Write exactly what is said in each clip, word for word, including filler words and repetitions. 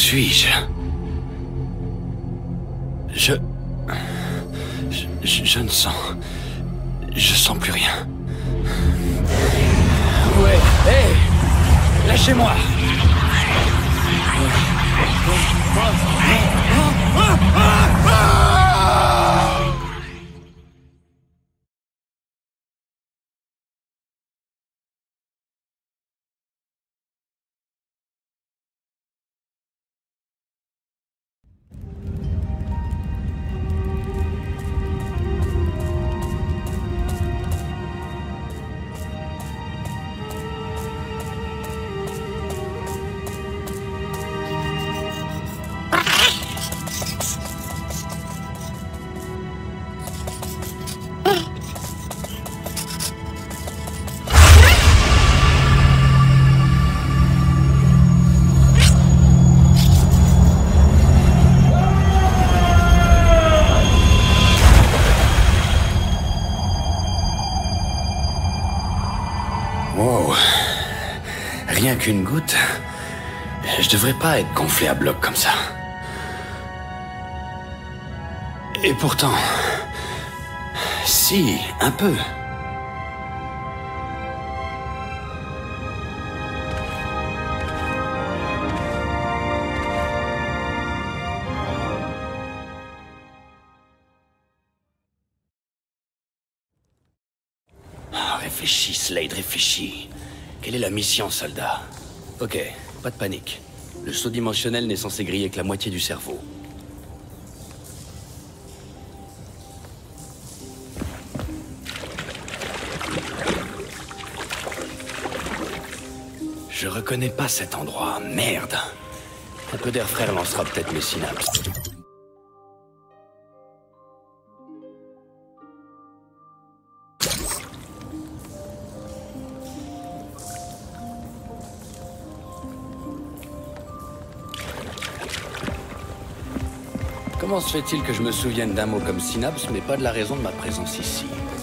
suis-je? Je... Je... Je je ne sens... Je sens plus rien. Ouais, hé hey, lâchez-moi. Wow. Rien qu'une goutte. Je devrais pas être gonflé à bloc comme ça. Et pourtant... Si, un peu. Réfléchis, Slade, réfléchis. Quelle est la mission, soldat? Ok, pas de panique. Le saut dimensionnel n'est censé griller que la moitié du cerveau. Je reconnais pas cet endroit, merde. Un peu d'air frais lancera peut-être mes synapses. Comment se fait-il que je me souvienne d'un mot comme synapse, mais pas de la raison de ma présence ici?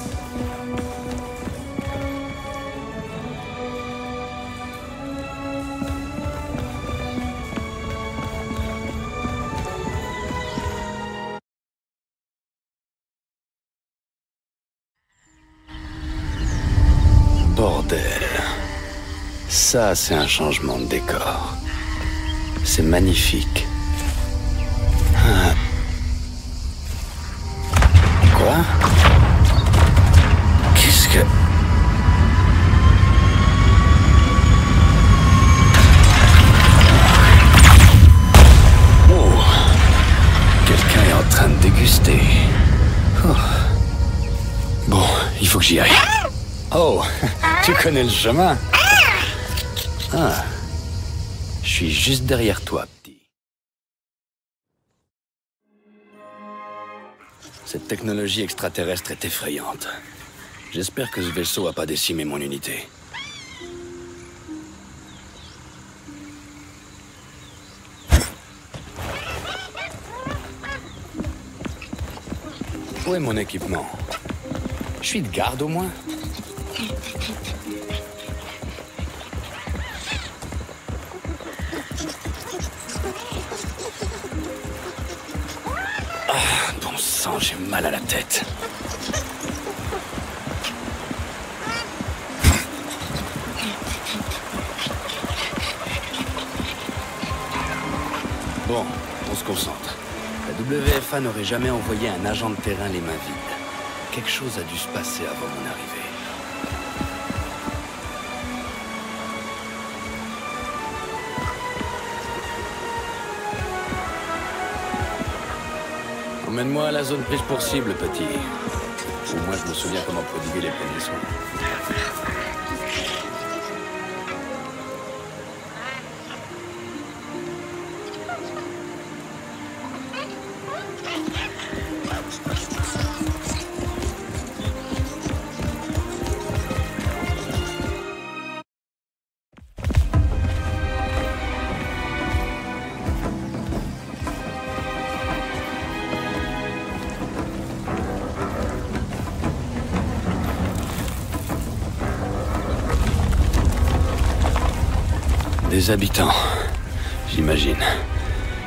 Bordel. Ça, c'est un changement de décor. C'est magnifique. Ah. Quoi? Qu'est-ce que... Oh. Quelqu'un est en train de déguster. Oh. Bon, il faut que j'y aille. Oh, tu connais le chemin? Ah. Je suis juste derrière toi, petit. Cette technologie extraterrestre est effrayante. J'espère que ce vaisseau a pas décimé mon unité. Où est mon équipement? Je suis de garde au moins? Ah, bon sang, j'ai mal à la tête. Bon, on se concentre. La W F A n'aurait jamais envoyé un agent de terrain les mains vides. Quelque chose a dû se passer avant mon arrivée. Emmène-moi à la zone prise pour cible, petit. Au moins, je me souviens comment prodiguer les premiers soins. Des habitants, j'imagine.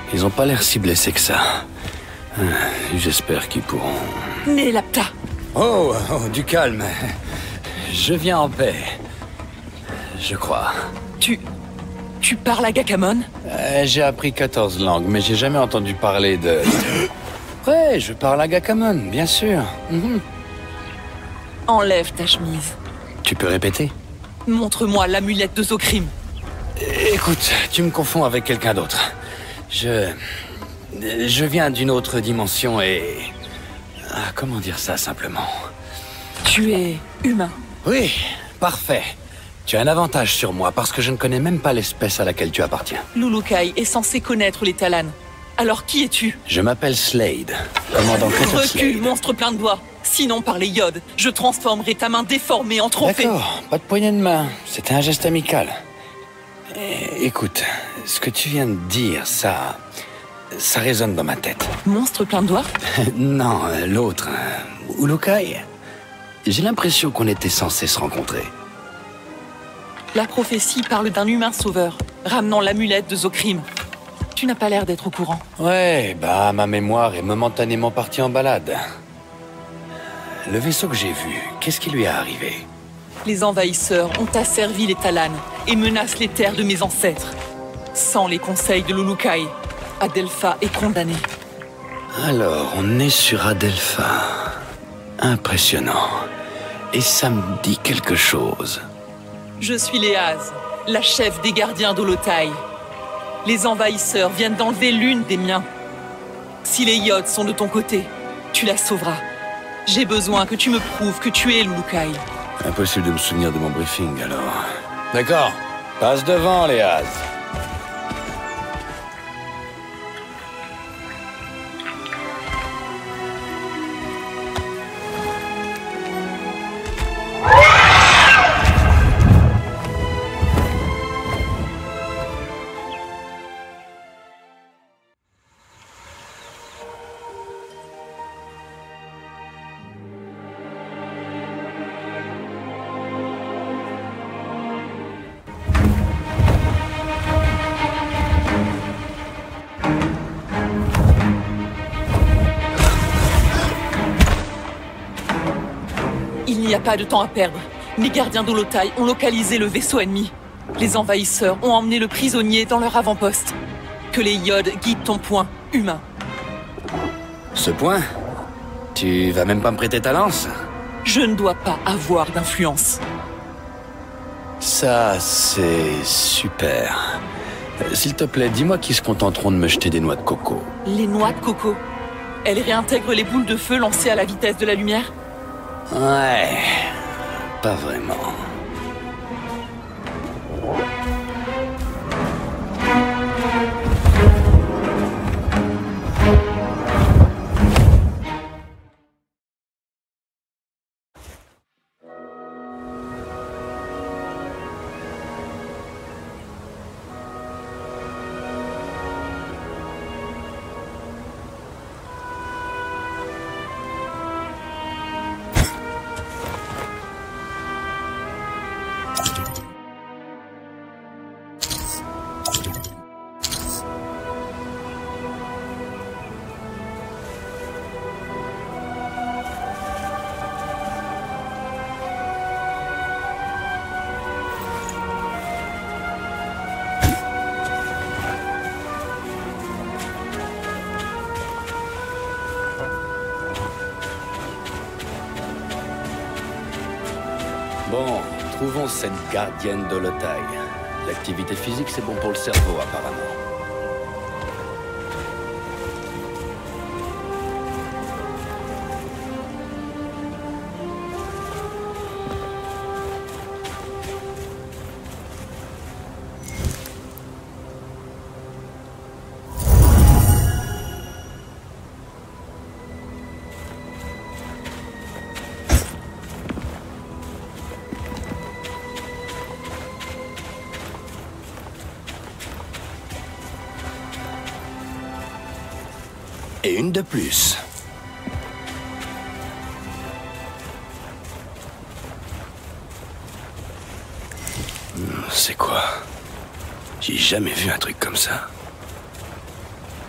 Ils ont pas l'air si blessés que ça. Euh, J'espère qu'ils pourront... Nélapta. Oh, oh, du calme. Je viens en paix. Je crois. Tu... Tu parles à Gakamon? Euh, j'ai appris quatorze langues, mais j'ai jamais entendu parler de... Ouais, je parle à Gakamon, bien sûr. Mm-hmm. Enlève ta chemise. Tu peux répéter? Montre-moi l'amulette de Zokrim. Écoute, tu me confonds avec quelqu'un d'autre. Je... Je viens d'une autre dimension et... Ah, comment dire ça simplement? Tu es humain. Oui, parfait. Tu as un avantage sur moi parce que je ne connais même pas l'espèce à laquelle tu appartiens. Lulukai est censé connaître les Talans. Alors qui es-tu? Je m'appelle Slade, commandant Peter Slade. Recule, monstre plein de doigts. Sinon, par les iodes, je transformerai ta main déformée en trophée. D'accord, pas de poignée de main. C'était un geste amical. Et, écoute, ce que tu viens de dire, ça... ça résonne dans ma tête. Monstre plein de doigts? Non, l'autre, Ulukai. J'ai l'impression qu'on était censés se rencontrer. La prophétie parle d'un humain sauveur, ramenant l'amulette de Zokrim. Tu n'as pas l'air d'être au courant. Ouais, bah ma mémoire est momentanément partie en balade. Le vaisseau que j'ai vu, qu'est-ce qui lui est arrivé? Les envahisseurs ont asservi les Talans et menacent les terres de mes ancêtres. Sans les conseils de Lulukai, Adelpha est condamné. Alors, on est sur Adelpha. Impressionnant. Et ça me dit quelque chose. Je suis Léaz, la chef des gardiens d'Olotai. Les envahisseurs viennent d'enlever l'une des miens. Si les Yods sont de ton côté, tu la sauveras. J'ai besoin que tu me prouves que tu es Lulukai. Impossible de me souvenir de mon briefing, alors. D'accord. Passe devant, Léaz. Il n'y a pas de temps à perdre. Les gardiens d'Olotai ont localisé le vaisseau ennemi. Les envahisseurs ont emmené le prisonnier dans leur avant-poste. Que les Yods guident ton point, humain. Ce point? Tu vas même pas me prêter ta lance? Je ne dois pas avoir d'influence. Ça, c'est super. Euh, S'il te plaît, dis-moi qu'ils se contenteront de me jeter des noix de coco. Les noix de coco. Elles réintègrent les boules de feu lancées à la vitesse de la lumière? Ouais, pas vraiment. Bon, trouvons cette gardienne d'Olotai. L'activité physique, c'est bon pour le cerveau, apparemment. Et une de plus. C'est quoi? J'ai jamais vu un truc comme ça.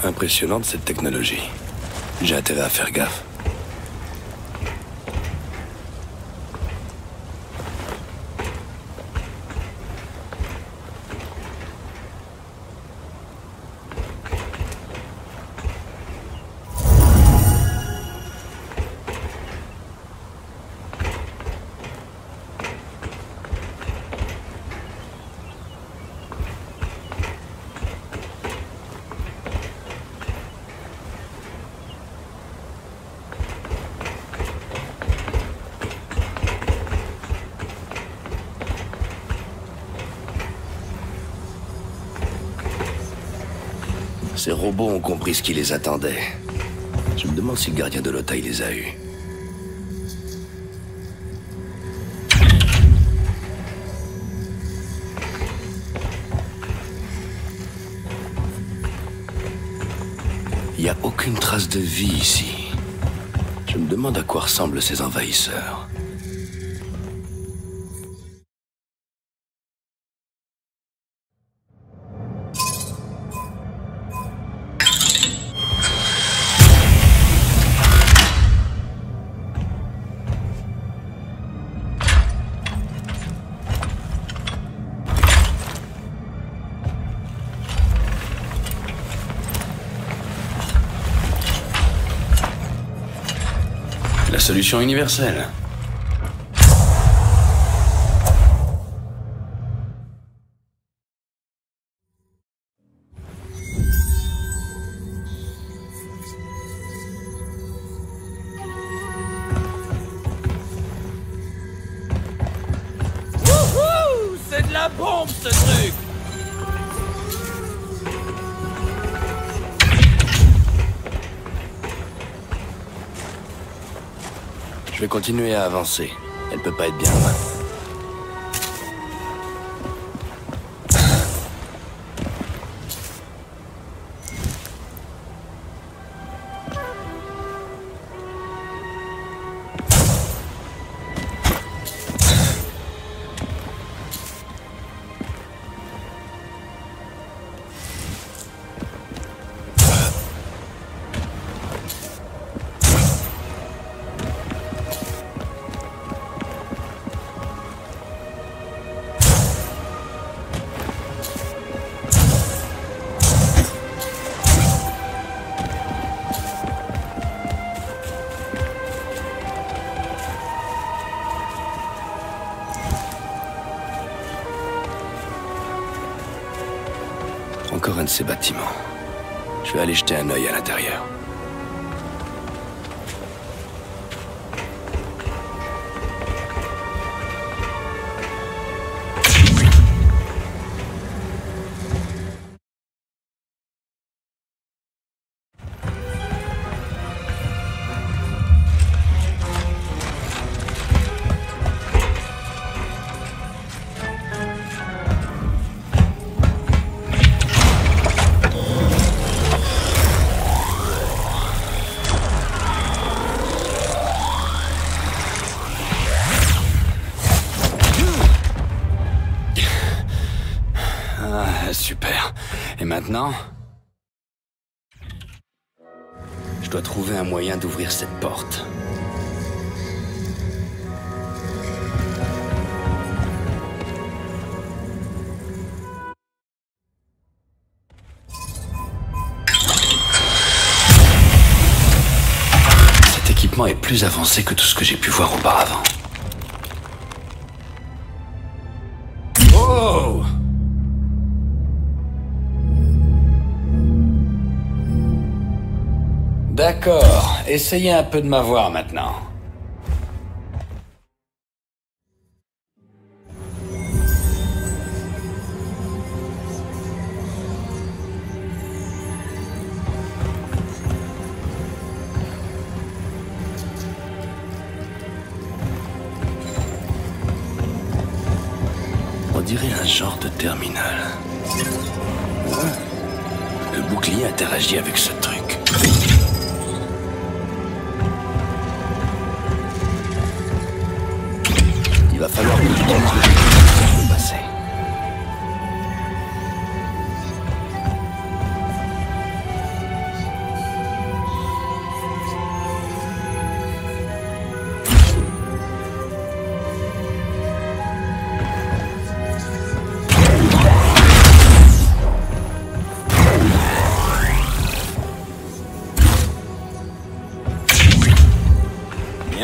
impressionnante cette technologie. J'ai intérêt à faire gaffe. Ces robots ont compris ce qui les attendait. Je me demande si le gardien de l'Otaï les a eus. Il n'y a aucune trace de vie ici. Je me demande à quoi ressemblent ces envahisseurs. La solution universelle. Wouhou! C'est de la bombe, ce truc! Je vais continuer à avancer. Elle peut pas être bien loin. Encore un de ces bâtiments. Je vais aller jeter un œil à l'intérieur. Super. Et maintenant? Je dois trouver un moyen d'ouvrir cette porte. Cet équipement est plus avancé que tout ce que j'ai pu voir auparavant. Oh! D'accord, essayez un peu de m'avoir maintenant. On dirait un genre de terminal. Le bouclier interagit avec ce truc. Il va falloir que je tente le passer.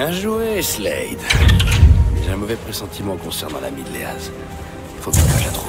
Bien joué, Slade. J'ai un mauvais pressentiment concernant l'ami de Léaz. Faut bien que je la trouve.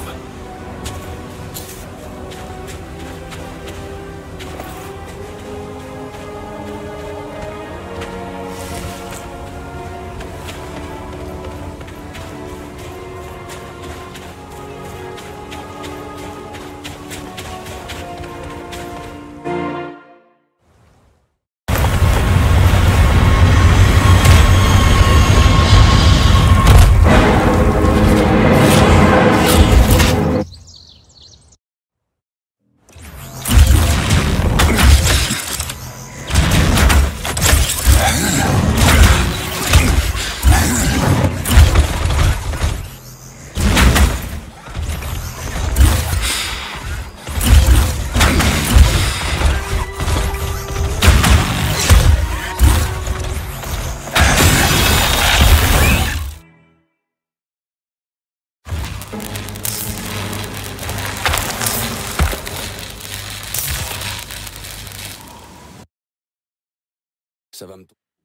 Ça va me...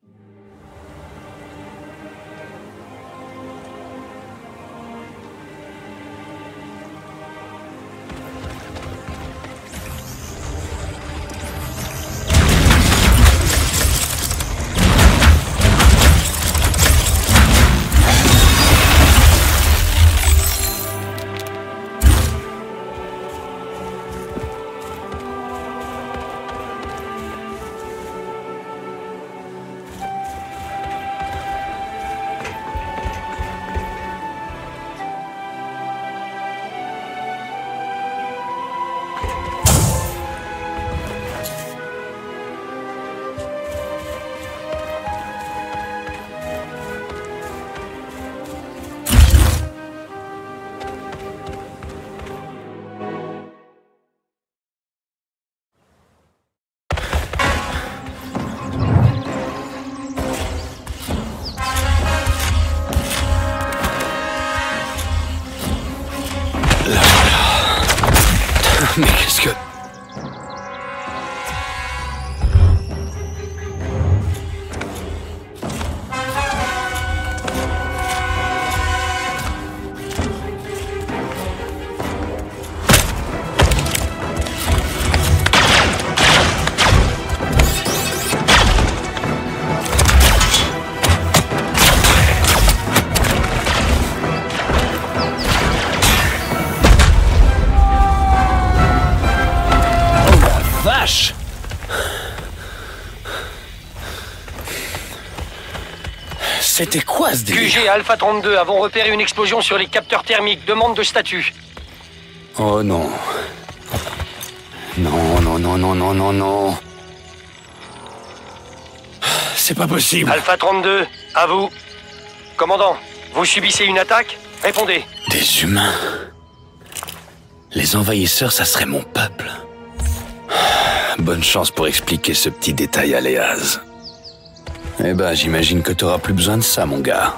Mais qu'est-ce que... C'était quoi ce délire? Q G Alpha trente-deux, avons repéré une explosion sur les capteurs thermiques. Demande de statut. Oh non. Non, non, non, non, non, non, non. C'est pas possible. Alpha trente-deux, à vous. Commandant, vous subissez une attaque? Répondez. Des humains. Les envahisseurs, ça serait mon peuple. Bonne chance pour expliquer ce petit détail à Léaz. Eh ben, j'imagine que t'auras plus besoin de ça, mon gars.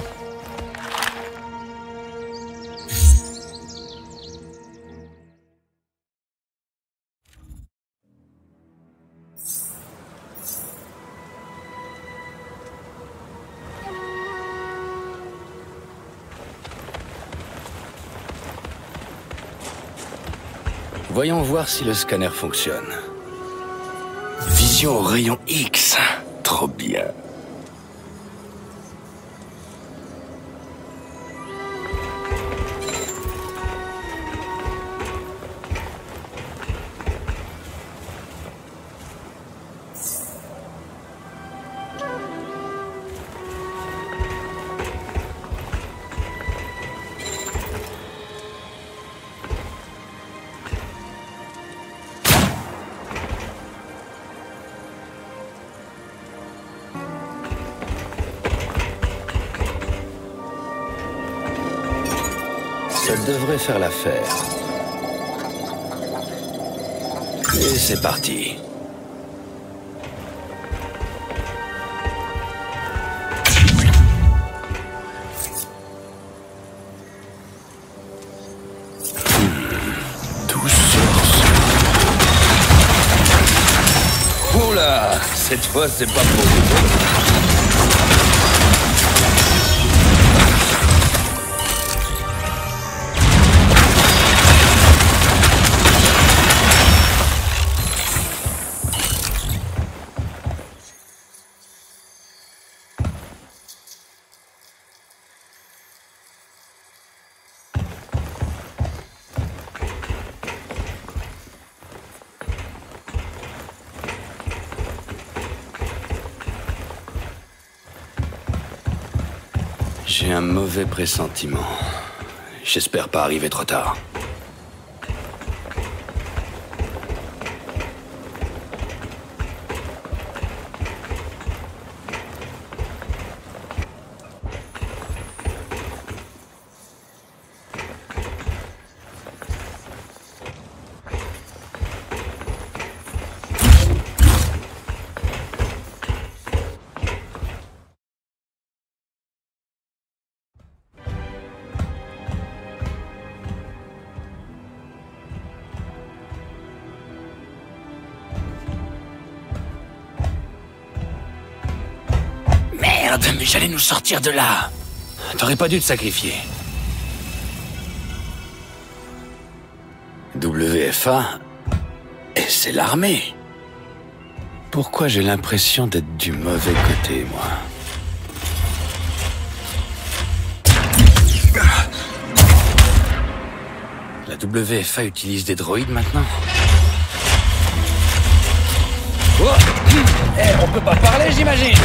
Voyons voir si le scanner fonctionne. Vision au rayon X. Trop bien. Ça devrait faire l'affaire. Et c'est parti. Oula, cette fois c'est pas pour vous. J'ai un mauvais pressentiment. J'espère pas arriver trop tard. Merde, mais j'allais nous sortir de là. T'aurais pas dû te sacrifier. W F A, et c'est l'armée. Pourquoi j'ai l'impression d'être du mauvais côté, moi? La W F A utilise des droïdes maintenant? Oh, eh, on peut pas parler, j'imagine.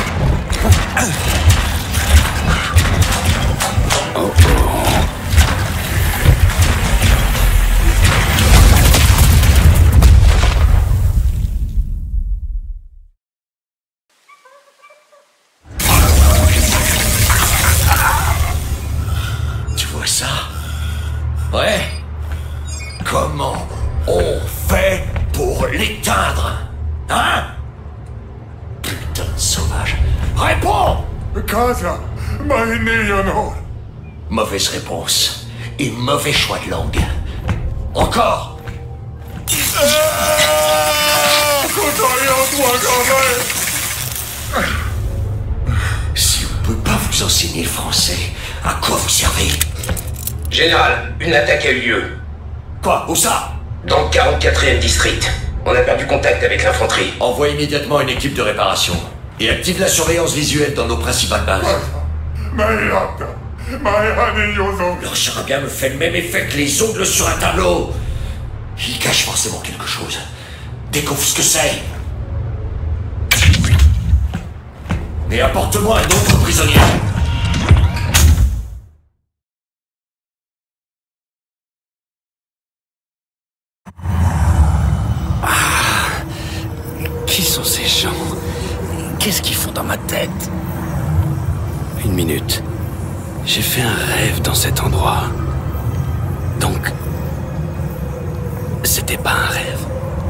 Oh oh. Tu vois ça? Ouais. Comment on fait pour l'éteindre? Hein? Putain de sauvage. Réponds! Casa, Mahineyano. Mauvaise réponse. Et mauvais choix de langue. Encore! Si on peut pas vous enseigner le français, à quoi vous servez? Général, une attaque a eu lieu. Quoi? Où ça? Dans le quarante-quatrième district. On a perdu contact avec l'infanterie. Envoie immédiatement une équipe de réparation. Et active la surveillance visuelle dans nos principales bases. Leur charabia me fait le même effet que les ongles sur un tableau. Il cache forcément quelque chose. Découvre ce que c'est. Et apporte-moi un autre prisonnier. Qui sont ces gens? Qu'est-ce qu'ils font dans ma tête? Une minute. J'ai fait un rêve dans cet endroit. Donc, c'était pas un rêve.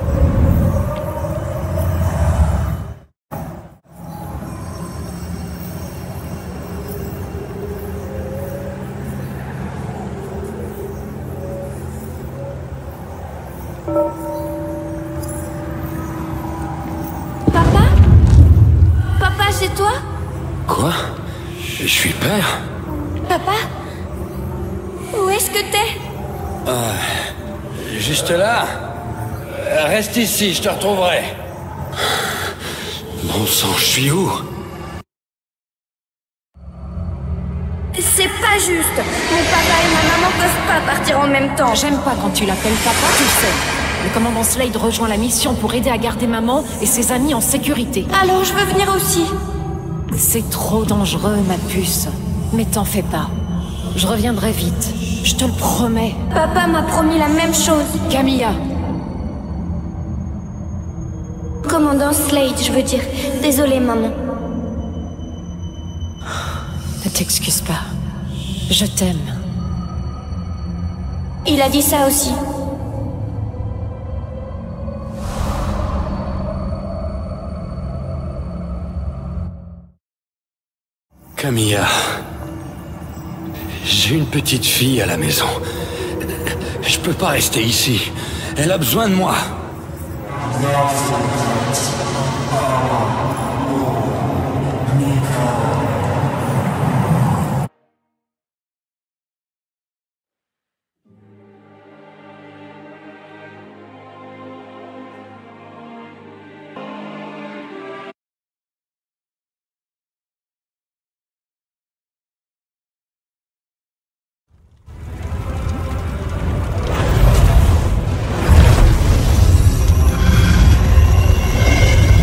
Papa? Papa, c'est toi? Quoi? Je suis père? Papa? Où est-ce que t'es? Juste là? Reste ici, je te retrouverai. Bon sang, je suis où? C'est pas juste. Mon papa et ma maman peuvent pas partir en même temps. J'aime pas quand tu l'appelles papa, tu sais. Le commandant Slade rejoint la mission pour aider à garder maman et ses amis en sécurité. Alors je veux venir aussi. C'est trop dangereux, ma puce. Mais t'en fais pas. Je reviendrai vite. Je te le promets. Papa m'a promis la même chose. Camilla. Commandant Slade, je veux dire. Désolée, maman. Ne t'excuse pas. Je t'aime. Il a dit ça aussi. Camilla. J'ai une petite fille à la maison. Je peux pas rester ici. Elle a besoin de moi.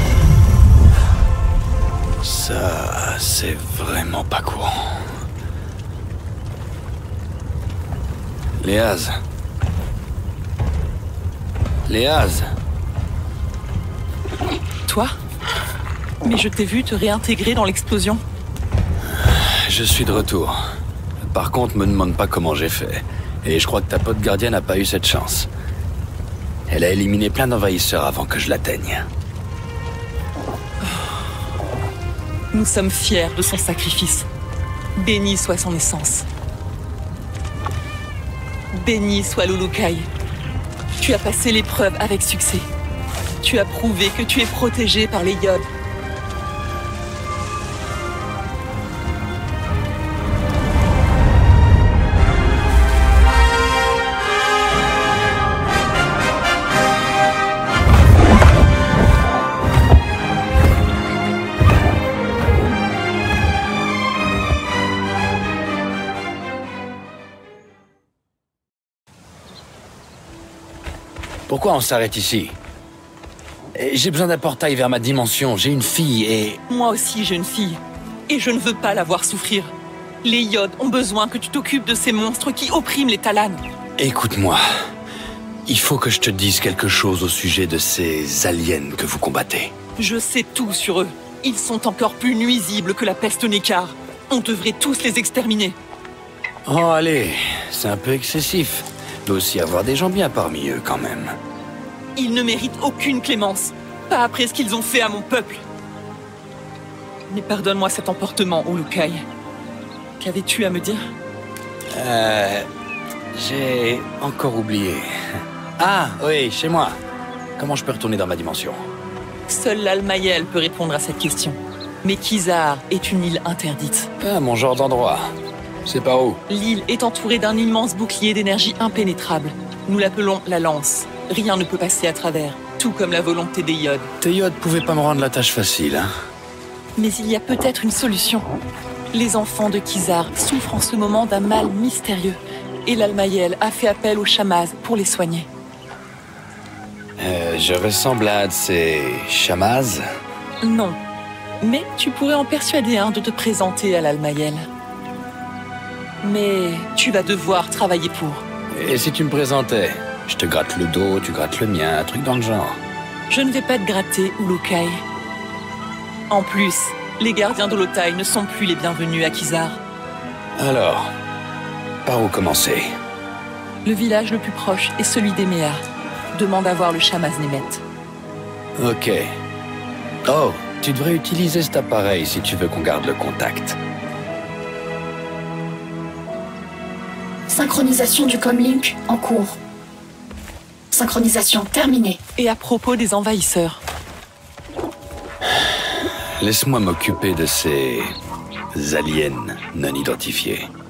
Ça, c'est vraiment pas courant. Léaz. Léaz. Toi? Mais je t'ai vu te réintégrer dans l'explosion. Je suis de retour. Par contre, me demande pas comment j'ai fait. Et je crois que ta pote gardienne n'a pas eu cette chance. Elle a éliminé plein d'envahisseurs avant que je l'atteigne. Nous sommes fiers de son sacrifice. Béni soit son essence. Béni soit l'Ulukai. Tu as passé l'épreuve avec succès. Tu as prouvé que tu es protégé par les Yods. Pourquoi on s'arrête ici? J'ai besoin d'un portail vers ma dimension. J'ai une fille et... Moi aussi, j'ai une fille. Et je ne veux pas la voir souffrir. Les Yods ont besoin que tu t'occupes de ces monstres qui oppriment les Talans. Écoute-moi. Il faut que je te dise quelque chose au sujet de ces aliens que vous combattez. Je sais tout sur eux. Ils sont encore plus nuisibles que la peste Nekar. On devrait tous les exterminer. Oh, allez. C'est un peu excessif. Il doit aussi y avoir des gens bien parmi eux, quand même. Ils ne méritent aucune clémence. Pas après ce qu'ils ont fait à mon peuple. Mais pardonne-moi cet emportement, Ulukai. Qu'avais-tu à me dire? Euh... J'ai encore oublié. Ah, oui, chez moi. Comment je peux retourner dans ma dimension? Seul l'Almaïel peut répondre à cette question. Mais Kizar est une île interdite. Ah, mon genre d'endroit. C'est par où? L'île est entourée d'un immense bouclier d'énergie impénétrable. Nous l'appelons la Lance. Rien ne peut passer à travers, tout comme la volonté des Yods. Tes Yods pouvaient pas me rendre la tâche facile, hein? Mais il y a peut-être une solution. Les enfants de Kizar souffrent en ce moment d'un mal mystérieux. Et l'Almaïel a fait appel aux Shamaz pour les soigner. Euh, je ressemble à un de ces... Shamaz? Non. Mais tu pourrais en persuader un de te présenter à l'Almaïel. Mais tu vas devoir travailler pour. Et si tu me présentais? Je te gratte le dos, tu grattes le mien, un truc dans le genre. Je ne vais pas te gratter, Ulukai. En plus, les gardiens d'Olotai ne sont plus les bienvenus à Kizar. Alors, par où commencer? Le village le plus proche est celui d'Emea. Demande à voir le Shamaz Nemet. Ok. Oh, tu devrais utiliser cet appareil si tu veux qu'on garde le contact. Synchronisation du comlink en cours. Synchronisation terminée. Et à propos des envahisseurs? Laisse-moi m'occuper de ces... aliens non identifiés.